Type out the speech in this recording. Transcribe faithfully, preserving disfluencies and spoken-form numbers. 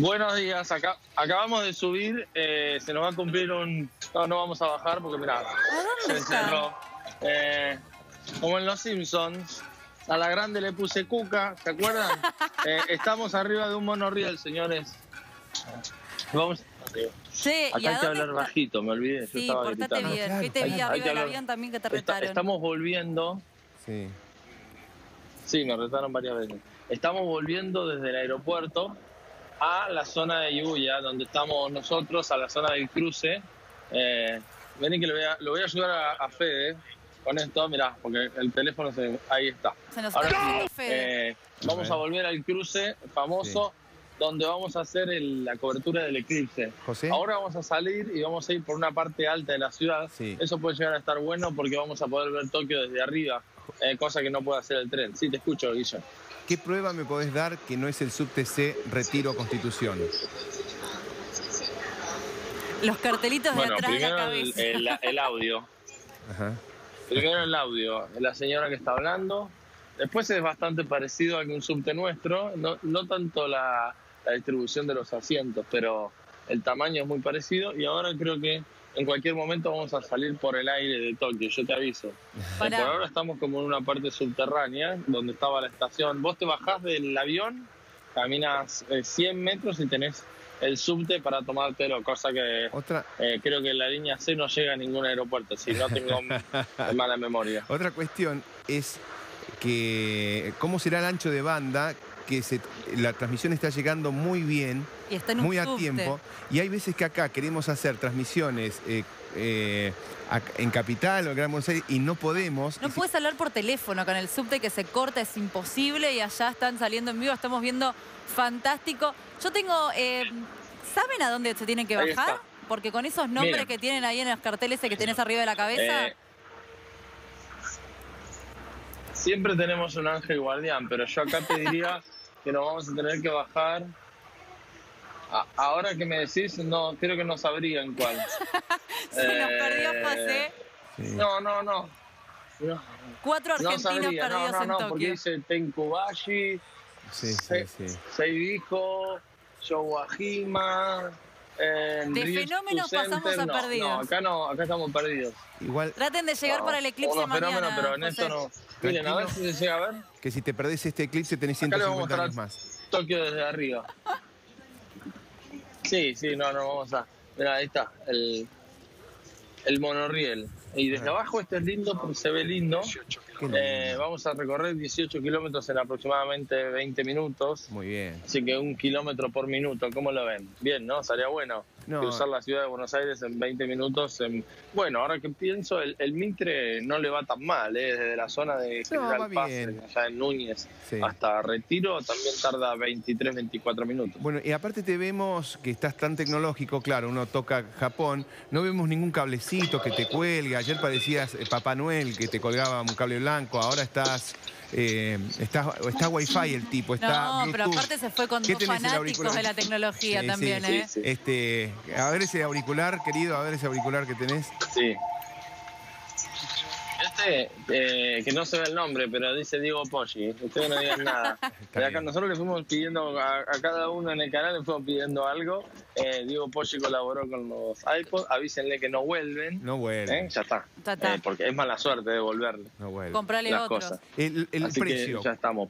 Buenos días, acá, acabamos de subir, eh, se nos va a cumplir un... No, no vamos a bajar porque mirá, ¿A dónde se está? cerró. Eh, como en Los Simpsons, a la grande le puse cuca, ¿se acuerdan? Eh, estamos arriba de un monorriel, señores. Vamos... Che, ¿y Acá a hay que dónde hablar está? bajito, me olvidé, yo Sí, estaba portate gritando. bien. Ah, Que te claro, vi claro. Hay arriba que del hablar- avión también que te Está- retaron. estamos volviendo... Sí. Sí, me retaron varias veces. Estamos volviendo desde el aeropuerto a la zona de Ibuya, donde estamos nosotros, a la zona del cruce. Eh, vení que lo voy a, lo voy a ayudar a, a Fede con esto, mirá, porque el teléfono se, ahí está. Se nos Ahora está sí, yendo Fede. eh, vamos a volver al cruce famoso, donde vamos a hacer el- la cobertura del eclipse. ¿José? Ahora vamos a salir y vamos a ir por una parte alta de la ciudad. Sí. Eso puede llegar a estar bueno porque vamos a poder ver Tokio desde arriba, eh, cosa que no puede hacer el tren. Sí, te escucho, Guillo. ¿Qué prueba me podés dar que no es el subte C Retiro Constitución? Los cartelitos de Bueno, atrás de la primero el, cabeza. el- el audio. Ajá. Primero el audio, la señora que está hablando. Después es bastante parecido a que un subte nuestro. No, no tanto la, la distribución de los asientos, pero el tamaño es muy parecido. Y ahora creo que en cualquier momento vamos a salir por el aire de Tokio, yo te aviso. Eh, Pará. por ahora estamos como en una parte subterránea, donde estaba la estación. Vos te bajás del avión, caminas eh, cien metros y tenés el subte para tomártelo, cosa que Otra, eh, creo que la línea C no llega a ningún aeropuerto, si no tengo mala memoria. otra cuestión es que cómo será el ancho de banda, que se, la transmisión está llegando muy bien, Y está en un muy a subte. tiempo, y hay veces que acá queremos hacer transmisiones eh, eh, ac- en Capital o en Gran Buenos Aires y no podemos. No Y si- puedes hablar por teléfono con el subte que se corta, es imposible y allá están saliendo en vivo, estamos viendo fantástico. Yo tengo, eh, ¿saben a dónde se tienen que Ahí bajar? está. Porque con esos nombres Miren. que tienen ahí en los carteles que tenés arriba de la cabeza, Eh, siempre tenemos un ángel guardián, pero yo acá te diría que nos vamos a tener que bajar. A- ahora que me decís, no, creo que no sabrían cuál. se nos eh, perdió José. Sí. No, no, no. No, Cuatro no argentinos sabría, no, perdidos no, en no, porque Tokio. dice Tenkubashi, Sí, sí, Se- sí. Seidijo, Showajima. Eh, De Ryutsu fenómenos pasamos Center, a no, perdidos. No, acá no, acá estamos perdidos. Igual Traten de llegar No, para el eclipse unos mañana. fenómenos, pero en José. esto no. Miren, a ver si se llega a ver. que si te perdés este eclipse tenés Acá ciento le vamos a cincuenta mostrar años más. Tokio desde arriba. Sí, sí, no, no, vamos a... Mira, ahí está, el, el monorriel. Y desde abajo este es lindo porque se ve lindo. Qué lindo. Eh, vamos a recorrer dieciocho kilómetros en aproximadamente veinte minutos. Muy bien. Así que un kilómetro por minuto, ¿cómo lo ven? Bien, ¿no? Sería bueno No. cruzar la ciudad de Buenos Aires en veinte minutos. En... Bueno, ahora que pienso, el, el Mitre no le va tan mal, ¿eh? Desde la zona de No, General va Paz, bien. allá en Núñez, Sí. hasta Retiro, también tarda veintitrés, veinticuatro minutos. Bueno, y aparte te vemos que estás tan tecnológico, claro, uno toca Japón, no vemos ningún cablecito que te cuelga. Ayer parecías eh, Papá Noel que te colgaba un cable blanco, ahora estás, eh, estás, está Wi-Fi el tipo, está No, pero Bluetooth. aparte se fue con ¿Qué dos tenés, el fanáticos auricular? de la tecnología Sí, también, sí, ¿eh? sí. Este, a ver ese auricular, querido, a ver ese auricular que tenés. Sí. Este, eh, que no se ve el nombre, pero dice Diego Poggi. Ustedes no digan nada. Está De acá, bien. nosotros le fuimos pidiendo a, a cada uno en el canal, le fuimos pidiendo algo. Eh, Diego Poggi colaboró con los iPods. Avísenle que no vuelven. No vuelve, ¿Eh? Ya está. Ya está. Eh, porque es mala suerte devolverle no vuelve. Comprale las otros. cosas. El, el Así precio. que ya estamos.